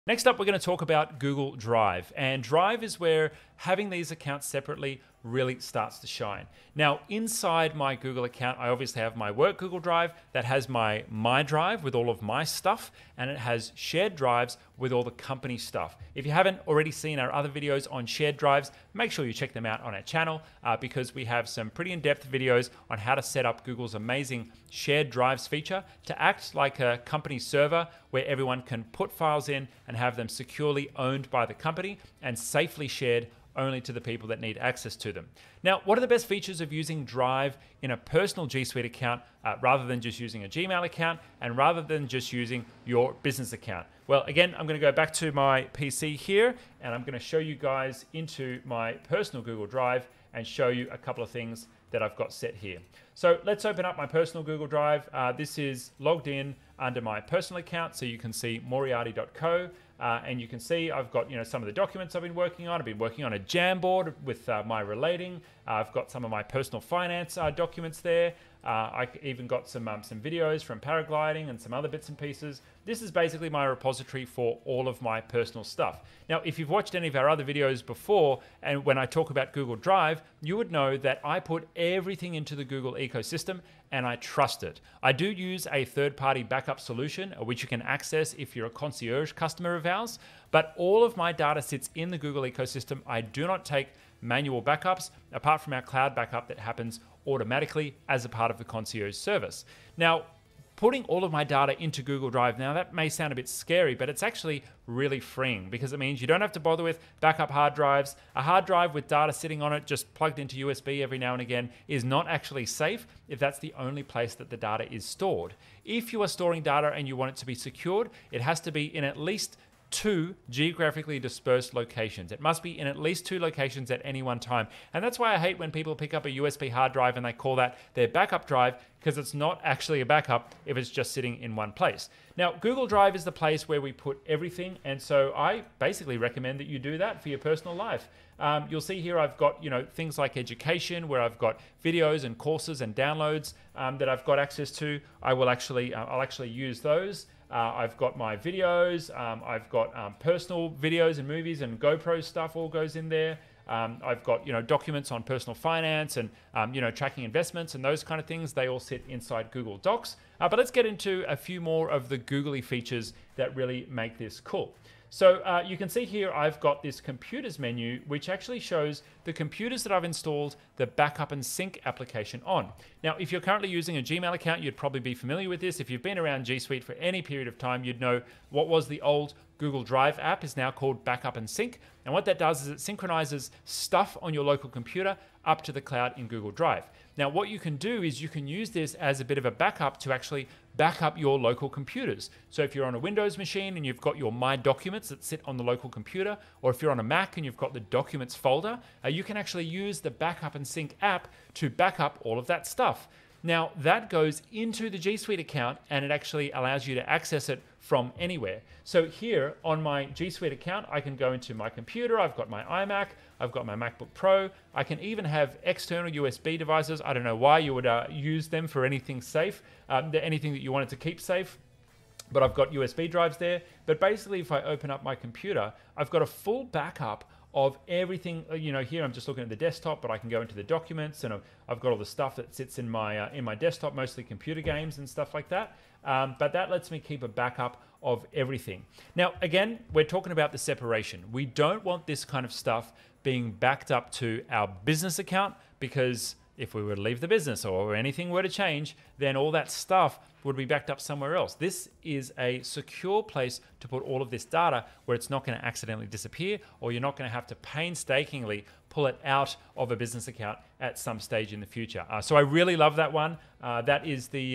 Next up, we're going to talk about Google Drive. And Drive is where having these accounts separately really starts to shine. Now, inside my Google account, I obviously have my work Google Drive that has my Drive with all of my stuff, and it has shared drives with all the company stuff. If you haven't already seen our other videos on shared drives, make sure you check them out on our channel because we have some pretty in-depth videos on how to set up Google's amazing shared drives feature to act like a company server where everyone can put files in and have them securely owned by the company and safely shared only to the people that need access to them. Now, what are the best features of using Drive in a personal G Suite account rather than just using a Gmail account and rather than just using your business account? Well, again, I'm going to go back to my PC here and I'm going to show you guys into my personal Google Drive and show you a couple of things that I've got set here. So let's open up my personal Google Drive. This is logged in under my personal account, so you can see moriarty.co. And you can see I've got some of the documents I've been working on. I've been working on a Jamboard with my relating. I've got some of my personal finance documents there. I even got some videos from paragliding and some other bits and pieces. This is basically my repository for all of my personal stuff. Now, if you've watched any of our other videos before, and when I talk about Google Drive, you would know that I put everything into the Google ecosystem and I trust it. I do use a third-party backup solution, which you can access if you're a concierge customer of ours, but all of my data sits in the Google ecosystem. I do not take manual backups, apart from our cloud backup that happens automatically as a part of the concierge service. Now, putting all of my data into Google Drive, now that may sound a bit scary, but it's actually really freeing because it means you don't have to bother with backup hard drives. A hard drive with data sitting on it just plugged into USB every now and again is not actually safe if that's the only place that the data is stored. If you are storing data and you want it to be secured, it has to be in at least 2 geographically dispersed locations. It must be in at least 2 locations at any one time. And that's why I hate when people pick up a USB hard drive and they call that their backup drive, because it's not actually a backup if it's just sitting in one place. Now, Google Drive is the place where we put everything, and so I basically recommend that you do that for your personal life. You'll see here I've got things like education, where I've got videos and courses and downloads that I've got access to. I'll actually use those. I've got my videos, I've got personal videos and movies and GoPro stuff all goes in there. I've got documents on personal finance and tracking investments and those kind of things. They all sit inside Google Docs. But let's get into a few more of the googly features that really make this cool. So you can see here I've got this computers menu, which actually shows the computers that I've installed the backup and sync application on. Now, if you're currently using a Gmail account, you'd probably be familiar with this. If you've been around G Suite for any period of time, you'd know what was the old Google Drive app is now called Backup and Sync. And what that does is it synchronizes stuff on your local computer up to the cloud in Google Drive. Now, what you can do is you can use this as a bit of a backup to actually back up your local computers. So if you're on a Windows machine and you've got your My Documents that sit on the local computer, or if you're on a Mac and you've got the Documents folder, you can actually use the Backup and Sync app to back up all of that stuff. Now, that goes into the G Suite account and it actually allows you to access it from anywhere. So here on my G Suite account, I can go into my computer, I've got my iMac, I've got my MacBook Pro, I can even have external USB devices. I don't know why you would use them for anything safe, anything that you wanted to keep safe, but I've got USB drives there. But basically, if I open up my computer, I've got a full backup of everything. Here I'm just looking at the desktop, but I can go into the documents and I've got all the stuff that sits in my desktop, mostly computer games and stuff like that. But that lets me keep a backup of everything. Now, again, we're talking about the separation. We don't want this kind of stuff being backed up to our business account, because if we were to leave the business or anything were to change, then all that stuff would be backed up somewhere else. This is a secure place to put all of this data where it's not going to accidentally disappear, or you're not going to have to painstakingly pull it out of a business account at some stage in the future. So I really love that one. That is the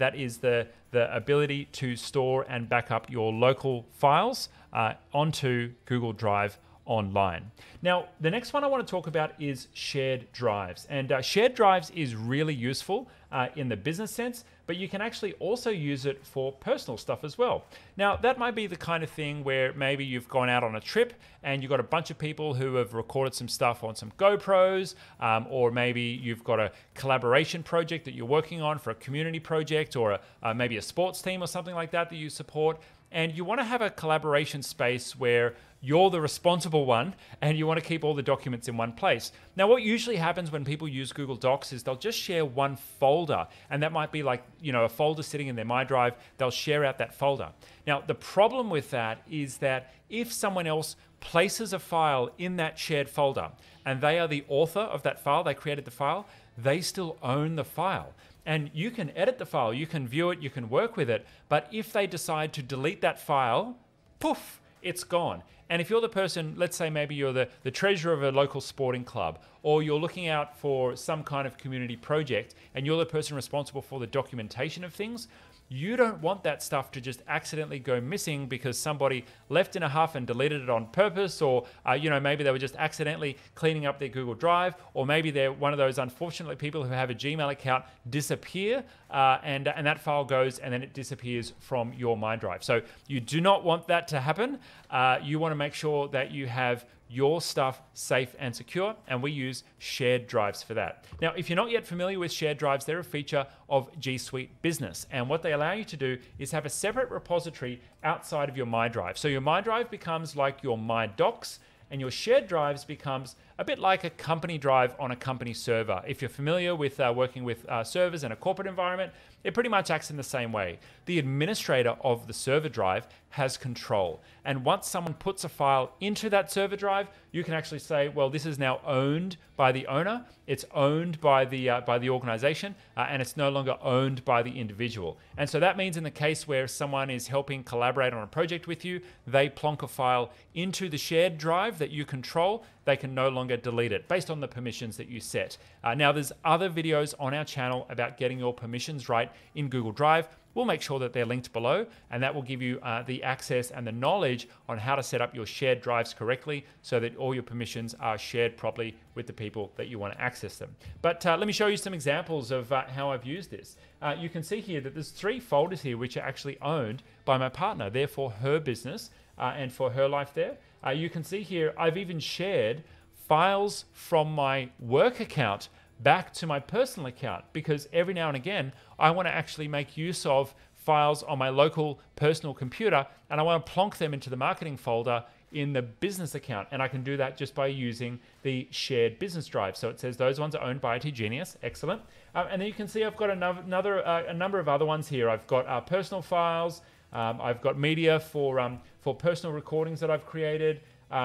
ability to store and back up your local files onto Google Drive online. Now, the next one I want to talk about is shared drives. And shared drives is really useful in the business sense, but you can actually also use it for personal stuff as well. Now, that might be the kind of thing where maybe you've gone out on a trip and you've got a bunch of people who have recorded some stuff on some GoPros, or maybe you've got a collaboration project that you're working on for a community project, or maybe a sports team or something like that that you support. and you want to have a collaboration space where you're the responsible one and you want to keep all the documents in one place. Now, what usually happens when people use Google Docs is they'll just share one folder, and that might be like, a folder sitting in their My Drive. They'll share out that folder. Now, the problem with that is that if someone else places a file in that shared folder and they are the author of that file, they created the file, they still own the file. And you can edit the file, you can view it, you can work with it, but if they decide to delete that file, poof, it's gone. And if you're the person, let's say maybe you're the treasurer of a local sporting club, or you're looking out for some kind of community project, and you're the person responsible for the documentation of things, you don't want that stuff to just accidentally go missing because somebody left in a huff and deleted it on purpose, or maybe they were just accidentally cleaning up their Google Drive, or maybe they're one of those unfortunate people who have a Gmail account disappear, and that file goes and then it disappears from your My Drive. So you do not want that to happen. You want to make sure that you have your stuff safe and secure, and we use shared drives for that. Now, if you're not yet familiar with shared drives, they're a feature of G Suite Business, and what they allow you to do is have a separate repository outside of your My Drive. So your My Drive becomes like your My Docs, and your shared drives becomes a bit like a company drive on a company server. If you're familiar with working with servers in a corporate environment, it pretty much acts in the same way. The administrator of the server drive has control. And once someone puts a file into that server drive, you can actually say, well, this is now owned by the owner, it's owned by the organization, and it's no longer owned by the individual. And so that means in the case where someone is helping collaborate on a project with you, they plonk a file into the shared drive that you control, they can no longer delete it based on the permissions that you set. Now, there's other videos on our channel about getting your permissions right in Google Drive. We'll make sure that they're linked below, and that will give you the access and the knowledge on how to set up your shared drives correctly so that all your permissions are shared properly with the people that you want to access them. But let me show you some examples of how I've used this. You can see here that there's 3 folders here which are actually owned by my partner. They're for her business and for her life there. You can see here I've even shared files from my work account back to my personal account, because every now and again I want to actually make use of files on my local personal computer, and I want to plonk them into the marketing folder in the business account, and I can do that just by using the shared business drive. So it says those ones are owned by IT Genius. Excellent. And then you can see I've got a number of other ones here. I've got personal files. I've got media for personal recordings that I've created,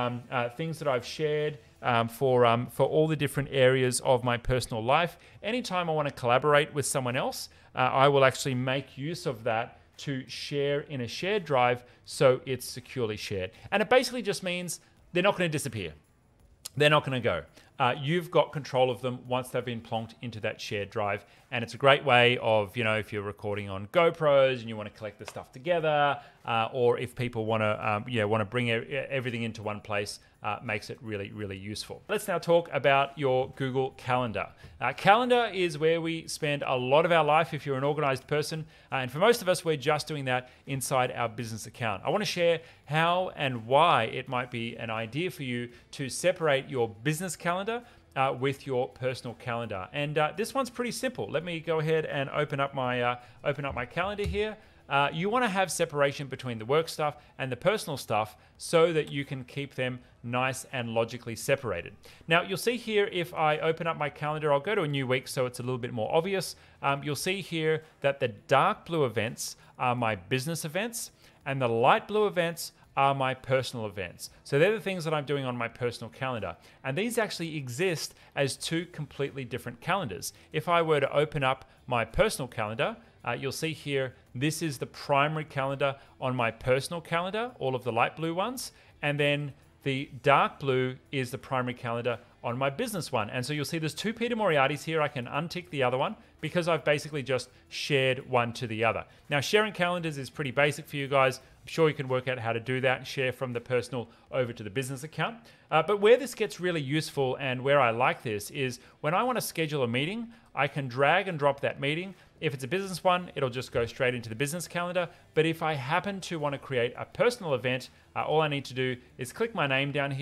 things that I've shared for all the different areas of my personal life. Anytime I want to collaborate with someone else, I will actually make use of that to share in a shared drive so it's securely shared. And it basically just means they're not going to disappear. They're not going to go. You've got control of them once they've been plonked into that shared drive. And it's a great way of, if you're recording on GoPros and you want to collect the stuff together, or if people want to bring everything into one place, makes it really, really useful. Let's now talk about your Google Calendar. Calendar is where we spend a lot of our life if you're an organized person. And for most of us, we're just doing that inside our business account. I want to share how and why it might be an idea for you to separate your business calendar with your personal calendar. And this one's pretty simple. Let me go ahead and open up my calendar here. You want to have separation between the work stuff and the personal stuff so that you can keep them nice and logically separated. Now, you'll see here if I open up my calendar, I'll go to a new week so it's a little bit more obvious. You'll see here that the dark blue events are my business events and the light blue events are my personal events. So they're the things that I'm doing on my personal calendar. And these actually exist as 2 completely different calendars. If I were to open up my personal calendar, you'll see here, this is the primary calendar on my personal calendar, all of the light blue ones. And then the dark blue is the primary calendar on my business one. And so you'll see there's 2 Peter Moriartys here. I can untick the other one because I've basically just shared one to the other. Now, sharing calendars is pretty basic for you guys. I'm sure you can work out how to do that and share from the personal over to the business account. But where this gets really useful and where I like this is when I want to schedule a meeting, I can drag and drop that meeting. If it's a business one, it'll just go straight into the business calendar. But if I happen to want to create a personal event, all I need to do is click my name down here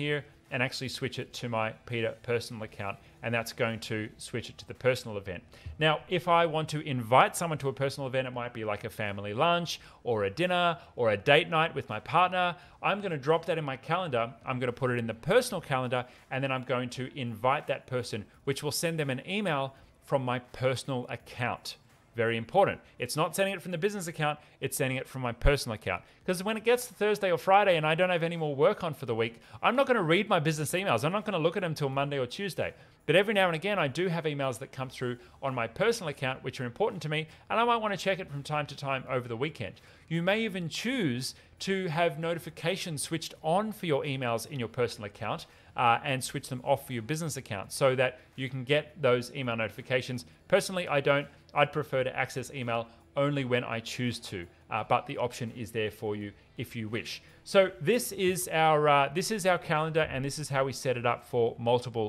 and actually switch it to my Peter personal account, and that's going to switch it to the personal event. Now, if I want to invite someone to a personal event, it might be like a family lunch or a dinner or a date night with my partner. I'm going to drop that in my calendar. I'm going to put it in the personal calendar, and then I'm going to invite that person, which will send them an email from my personal account. Very important. It's not sending it from the business account, it's sending it from my personal account. Because when it gets to Thursday or Friday and I don't have any more work on for the week, I'm not going to read my business emails. I'm not going to look at them until Monday or Tuesday. But every now and again, I do have emails that come through on my personal account, which are important to me, and I might want to check it from time to time over the weekend. You may even choose to have notifications switched on for your emails in your personal account and switch them off for your business account so that you can get those email notifications. Personally, I don't. I'd prefer to access email only when I choose to, but the option is there for you if you wish. So this is our calendar, and this is how we set it up for multiple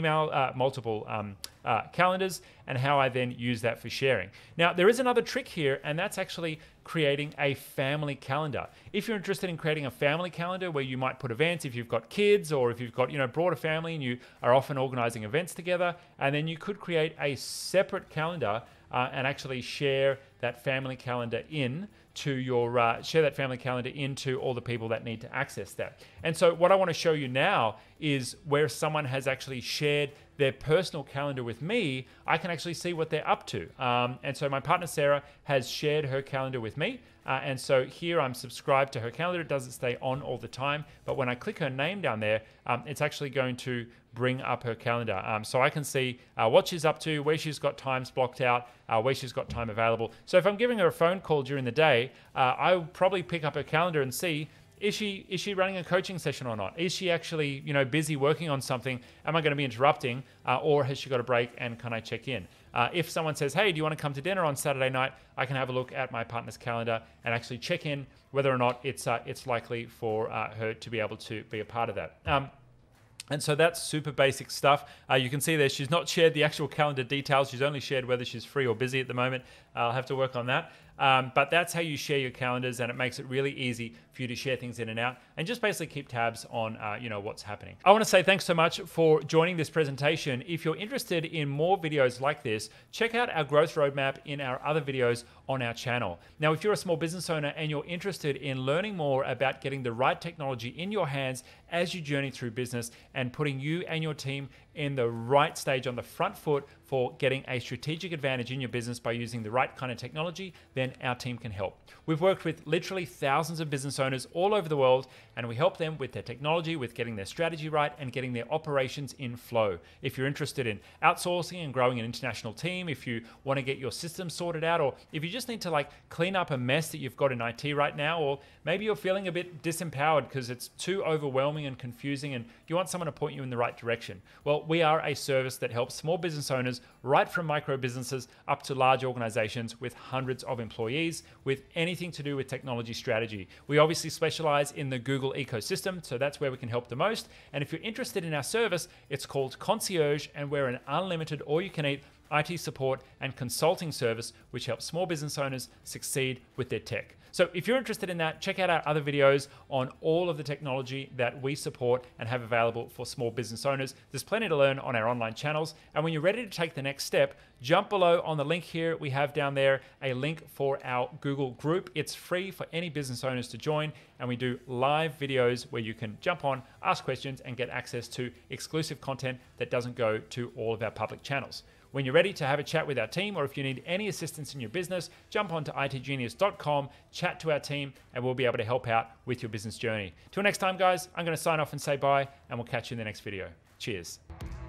calendars, and how I then use that for sharing. Now, there is another trick here, and that's actually creating a family calendar. If you're interested in creating a family calendar where you might put events, if you've got kids or if you've got broader family and you are often organizing events together, and then you could create a separate calendar and actually share that family calendar into all the people that need to access that. And so what I want to show you now is where someone has actually shared their personal calendar with me. I can actually see what they're up to. And so my partner Sarah has shared her calendar with me. And so here I'm subscribed to her calendar. It doesn't stay on all the time, but when I click her name down there, it's actually going to bring up her calendar. So I can see what she's up to, where she's got times blocked out, where she's got time available. So if I'm giving her a phone call during the day, I'll probably pick up her calendar and see, is she running a coaching session or not? Is she actually busy working on something? Am I going to be interrupting, or has she got a break, and can I check in? If someone says, hey, do you want to come to dinner on Saturday night? I can have a look at my partner's calendar and actually check in whether or not it's likely for her to be able to be a part of that. And so that's super basic stuff. You can see there she's not shared the actual calendar details. She's only shared whether she's free or busy at the moment. I'll have to work on that. But that's how you share your calendars, and it makes it really easy for you to share things in and out and just basically keep tabs on what's happening. I want to say thanks so much for joining this presentation. If you're interested in more videos like this, check out our growth roadmap in our other videos on our channel. Now, if you're a small business owner and you're interested in learning more about getting the right technology in your hands as you journey through business and putting you and your team in the right stage on the front foot for getting a strategic advantage in your business by using the right kind of technology, then our team can help. We've worked with literally thousands of business owners all over the world, and we help them with their technology, with getting their strategy right, and getting their operations in flow. If you're interested in outsourcing and growing an international team, if you want to get your systems sorted out, or if you just need to clean up a mess that you've got in IT right now, or maybe you're feeling a bit disempowered because it's too overwhelming and confusing and you want someone to point you in the right direction. Well, we are a service that helps small business owners, right from micro businesses up to large organizations with hundreds of employees, with anything to do with technology strategy. We obviously specialize in the Google ecosystem, so that's where we can help the most. And if you're interested in our service, it's called Concierge, and we're an unlimited all-you-can-eat IT support and consulting service which helps small business owners succeed with their tech. So if you're interested in that, check out our other videos on all of the technology that we support and have available for small business owners. There's plenty to learn on our online channels. And when you're ready to take the next step, jump below on the link here. We have down there a link for our Google group. It's free for any business owners to join. And we do live videos where you can jump on, ask questions, and get access to exclusive content that doesn't go to all of our public channels. When you're ready to have a chat with our team, or if you need any assistance in your business, jump onto itgenius.com, chat to our team, and we'll be able to help out with your business journey. Till next time, guys, I'm going to sign off and say bye, and we'll catch you in the next video. Cheers.